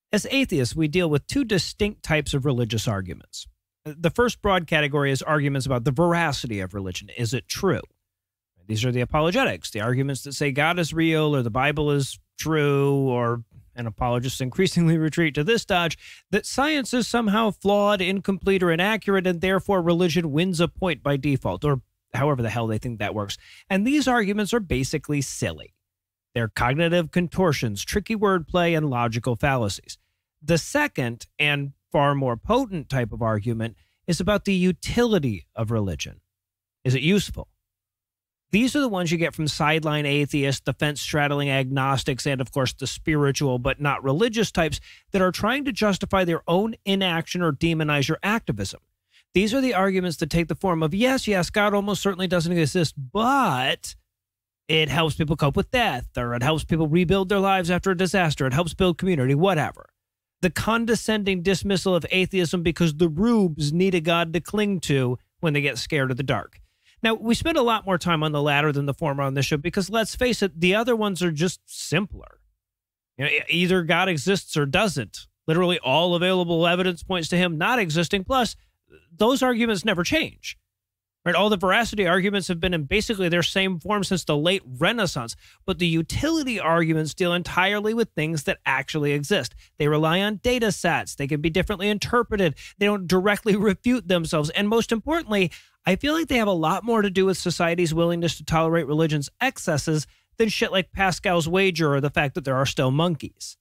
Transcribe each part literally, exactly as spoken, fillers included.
As atheists, we deal with two distinct types of religious arguments. The first broad category is arguments about the veracity of religion. Is it true? These are the apologetics, the arguments that say God is real or the Bible is true, or, and apologists increasingly retreat to this dodge, that science is somehow flawed, incomplete, or inaccurate, and therefore religion wins a point by default, or however the hell they think that works. And these arguments are basically silly. They're cognitive contortions, tricky wordplay, and logical fallacies. The second, and far more potent type of argument, is about the utility of religion. Is it useful? These are the ones you get from sideline atheists, the fence-straddling agnostics, and, of course, the spiritual but not religious types that are trying to justify their own inaction or demonize your activism. These are the arguments that take the form of, yes, yes, God almost certainly doesn't exist, but it helps people cope with death, or it helps people rebuild their lives after a disaster, it helps build community, whatever. The condescending dismissal of atheism because the rubes need a God to cling to when they get scared of the dark. Now, we spend a lot more time on the latter than the former on this show because, let's face it, the other ones are just simpler. You know, either God exists or doesn't. Literally all available evidence points to him not existing. Plus, those arguments never change. Right? All the veracity arguments have been in basically their same form since the late Renaissance, but the utility arguments deal entirely with things that actually exist. They rely on data sets. They can be differently interpreted. They don't directly refute themselves. And most importantly, I feel like they have a lot more to do with society's willingness to tolerate religion's excesses than shit like Pascal's wager or the fact that there are still monkeys.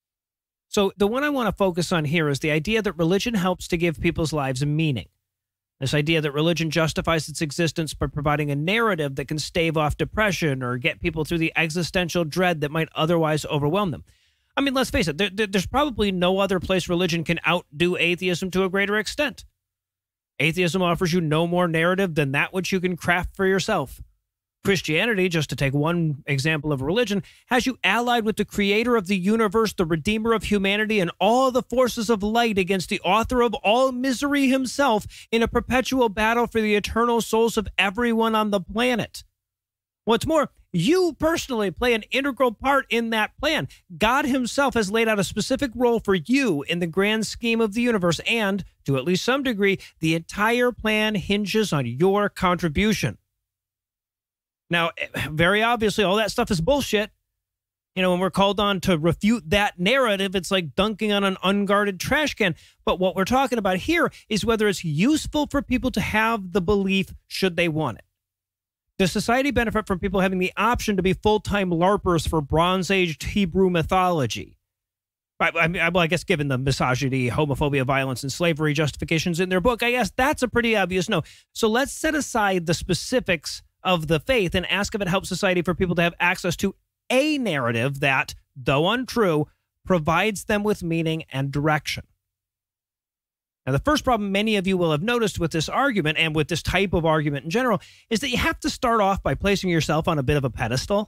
So the one I want to focus on here is the idea that religion helps to give people's lives a meaning. This idea that religion justifies its existence by providing a narrative that can stave off depression or get people through the existential dread that might otherwise overwhelm them. I mean, let's face it, there, there's probably no other place religion can outdo atheism to a greater extent. Atheism offers you no more narrative than that which you can craft for yourself. Christianity, just to take one example of religion, has you allied with the creator of the universe, the redeemer of humanity, and all the forces of light against the author of all misery himself in a perpetual battle for the eternal souls of everyone on the planet. What's more, you personally play an integral part in that plan. God himself has laid out a specific role for you in the grand scheme of the universe, and, to at least some degree, the entire plan hinges on your contribution. Now, very obviously, all that stuff is bullshit. You know, when we're called on to refute that narrative, it's like dunking on an unguarded trash can. But what we're talking about here is whether it's useful for people to have the belief should they want it. Does society benefit from people having the option to be full-time LARPers for Bronze Age Hebrew mythology? I, I mean, well, I guess given the misogyny, homophobia, violence, and slavery justifications in their book, I guess that's a pretty obvious no. So let's set aside the specifics of the faith and ask if it helps society for people to have access to a narrative that, though untrue, provides them with meaning and direction. Now, the first problem many of you will have noticed with this argument and with this type of argument in general is that you have to start off by placing yourself on a bit of a pedestal.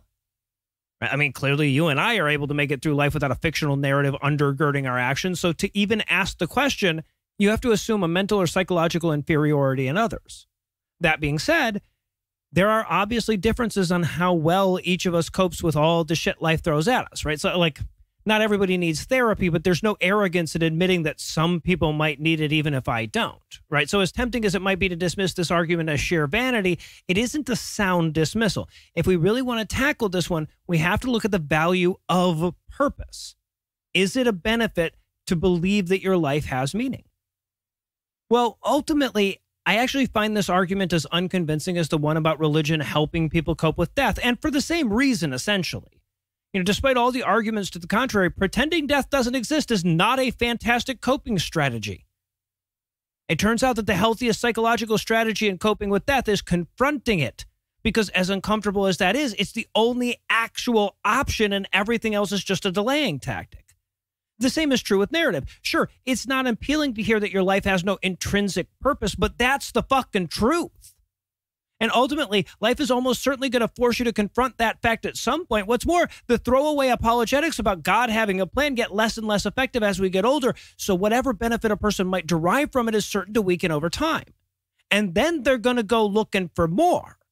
I mean, clearly you and I are able to make it through life without a fictional narrative undergirding our actions. So to even ask the question, you have to assume a mental or psychological inferiority in others. That being said, there are obviously differences on how well each of us copes with all the shit life throws at us, right? So, like, not everybody needs therapy, but there's no arrogance in admitting that some people might need it even if I don't, right? So as tempting as it might be to dismiss this argument as sheer vanity, it isn't a sound dismissal. If we really want to tackle this one, we have to look at the value of purpose. Is it a benefit to believe that your life has meaning? Well, ultimately, I actually find this argument as unconvincing as the one about religion helping people cope with death, and for the same reason, essentially. You know, despite all the arguments to the contrary, pretending death doesn't exist is not a fantastic coping strategy. It turns out that the healthiest psychological strategy in coping with death is confronting it, because as uncomfortable as that is, it's the only actual option and everything else is just a delaying tactic. The same is true with narrative. Sure, it's not appealing to hear that your life has no intrinsic purpose, but that's the fucking truth. And ultimately, life is almost certainly going to force you to confront that fact at some point. What's more, the throwaway apologetics about God having a plan get less and less effective as we get older, so whatever benefit a person might derive from it is certain to weaken over time. And then they're going to go looking for more.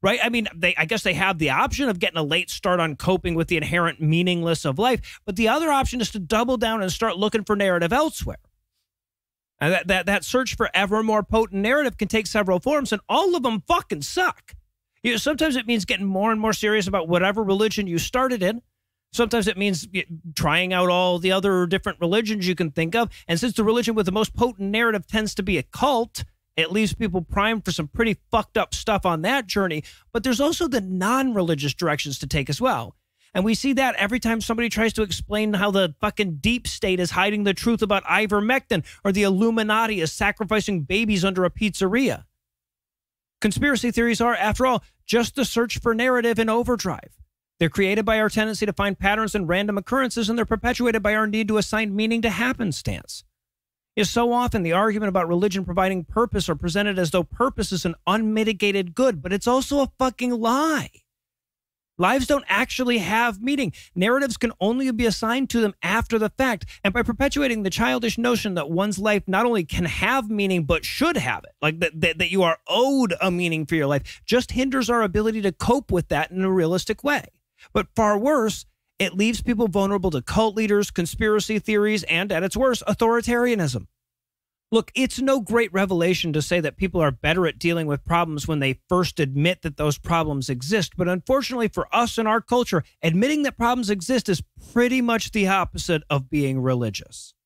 right? I mean, they, I guess they have the option of getting a late start on coping with the inherent meaningless of life, but the other option is to double down and start looking for narrative elsewhere. And that, that, that search for ever more potent narrative can take several forms, and all of them fucking suck. You know, sometimes it means getting more and more serious about whatever religion you started in. Sometimes it means trying out all the other different religions you can think of. And since the religion with the most potent narrative tends to be a cult, it leaves people primed for some pretty fucked up stuff on that journey. But there's also the non-religious directions to take as well. And we see that every time somebody tries to explain how the fucking deep state is hiding the truth about ivermectin, or the Illuminati is sacrificing babies under a pizzeria. Conspiracy theories are, after all, just the search for narrative in overdrive. They're created by our tendency to find patterns in random occurrences, and they're perpetuated by our need to assign meaning to happenstance. Is so often the argument about religion providing purpose are presented as though purpose is an unmitigated good, but it's also a fucking lie. Lives don't actually have meaning. Narratives can only be assigned to them after the fact. And by perpetuating the childish notion that one's life not only can have meaning, but should have it, like that, that, that you are owed a meaning for your life, just hinders our ability to cope with that in a realistic way. But far worse, it leaves people vulnerable to cult leaders, conspiracy theories, and, at its worst, authoritarianism. Look, it's no great revelation to say that people are better at dealing with problems when they first admit that those problems exist. But unfortunately for us in our culture, admitting that problems exist is pretty much the opposite of being religious.